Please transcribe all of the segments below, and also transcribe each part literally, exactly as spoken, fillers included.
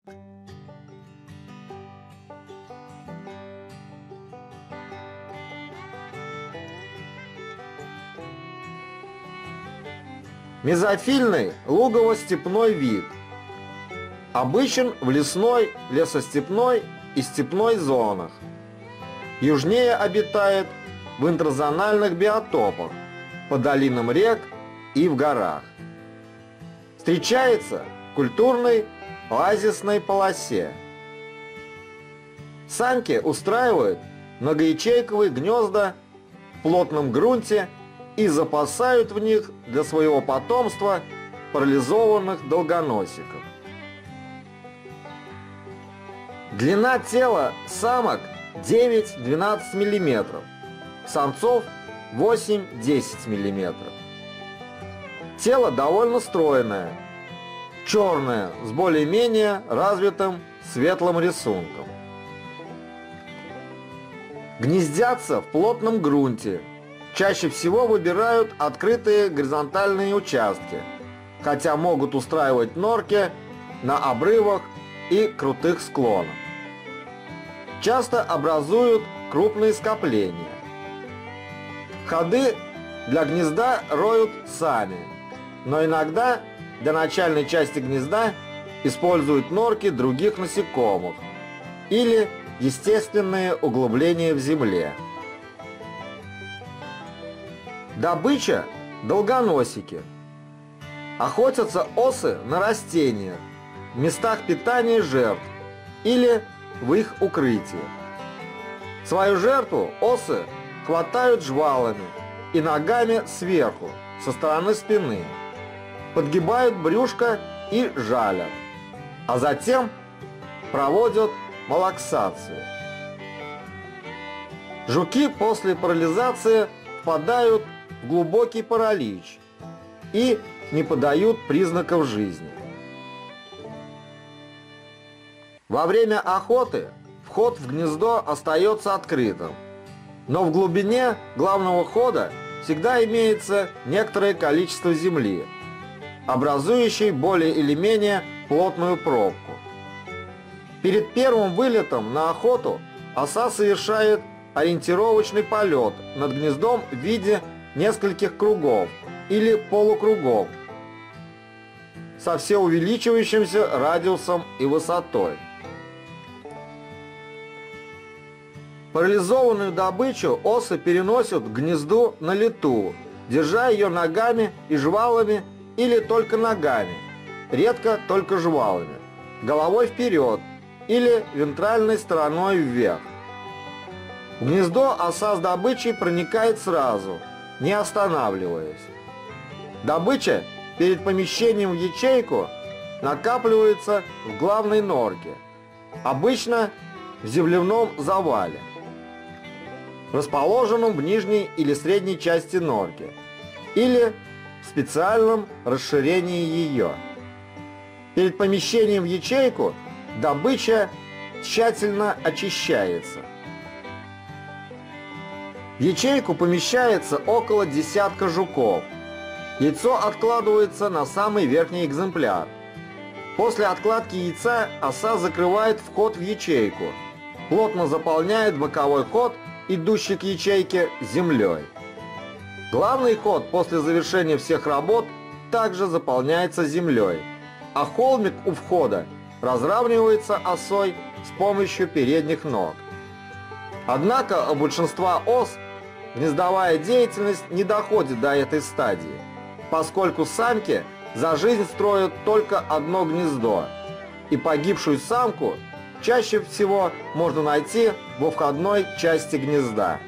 Мезофильный лугово-степной вид. Обычен в лесной, лесостепной и степной зонах. Южнее обитает в интерзональных биотопах, по долинам рек и в горах. Встречается в культурной оазисной полосе. Самки устраивают многоячейковые гнезда в плотном грунте и запасают в них для своего потомства парализованных долгоносиков. Длина тела самок девять-двенадцать миллиметров, самцов восемь-десять миллиметров. Тело довольно стройное, черное, с более-менее развитым светлым рисунком. Гнездятся в плотном грунте. Чаще всего выбирают открытые горизонтальные участки, хотя могут устраивать норки на обрывах и крутых склонах. Часто образуют крупные скопления. Входы для гнезда роют сами, но иногда для начальной части гнезда используют норки других насекомых или естественные углубления в земле. Добыча – долгоносики. Охотятся осы на растениях, в местах питания жертв или в их укрытии. Свою жертву осы хватают жвалами и ногами сверху, со стороны спины, подгибают брюшко и жалят, а затем проводят малаксацию. Жуки после парализации впадают в глубокий паралич и не подают признаков жизни. Во время охоты вход в гнездо остается открытым, но в глубине главного хода всегда имеется некоторое количество земли, образующей более или менее плотную пробку. Перед первым вылетом на охоту оса совершает ориентировочный полет над гнездом в виде нескольких кругов или полукругов со все увеличивающимся радиусом и высотой. Парализованную добычу осы переносят к гнезду на лету, держа ее ногами и жвалами или только ногами, редко только жвалами, головой вперед или вентральной стороной вверх. В гнездо оса с добычей проникает сразу, не останавливаясь. Добыча перед помещением в ячейку накапливается в главной норке, обычно в земляном завале, расположенном в нижней или средней части норки, или в специальном расширении ее. Перед помещением в ячейку добыча тщательно очищается. В ячейку помещается около десятка жуков. Яйцо откладывается на самый верхний экземпляр. После откладки яйца оса закрывает вход в ячейку, плотно заполняет боковой ход, идущий к ячейке, землей. Главный ход после завершения всех работ также заполняется землей, а холмик у входа разравнивается осой с помощью передних ног. Однако у большинства ос гнездовая деятельность не доходит до этой стадии, поскольку самки за жизнь строят только одно гнездо, и погибшую самку чаще всего можно найти во входной части гнезда.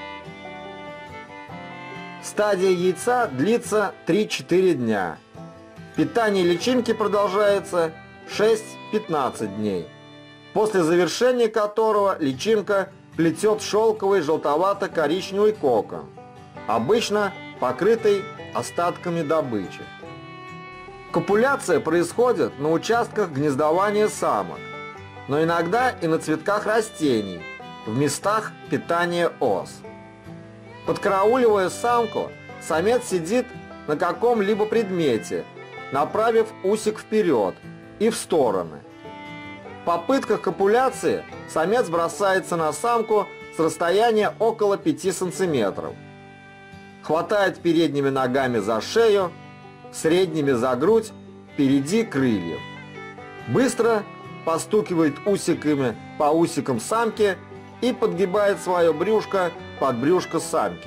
Стадия яйца длится три-четыре дня. Питание личинки продолжается шесть-пятнадцать дней, после завершения которого личинка плетет шелковый желтовато-коричневый кокон, обычно покрытый остатками добычи. Копуляция происходит на участках гнездования самок, но иногда и на цветках растений, в местах питания ос. Подкарауливая самку, самец сидит на каком-либо предмете, направив усик вперед и в стороны. В попытках копуляции самец бросается на самку с расстояния около пяти сантиметров. Хватает передними ногами за шею, средними за грудь, впереди крыльев. Быстро постукивает усиками по усикам самки и подгибает свое брюшко под брюшко самки.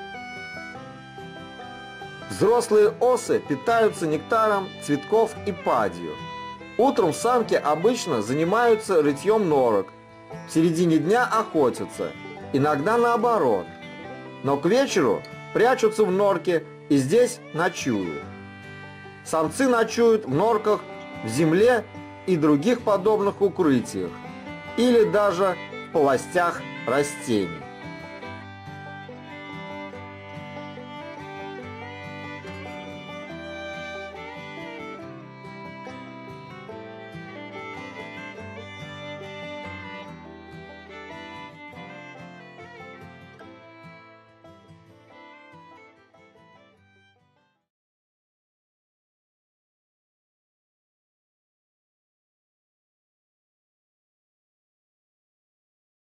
Взрослые осы питаются нектаром цветков и падью. Утром самки обычно занимаются рытьем норок, в середине дня охотятся, иногда наоборот. Но к вечеру прячутся в норке и здесь ночуют. Самцы ночуют в норках, в земле и других подобных укрытиях, или даже в полостях растений.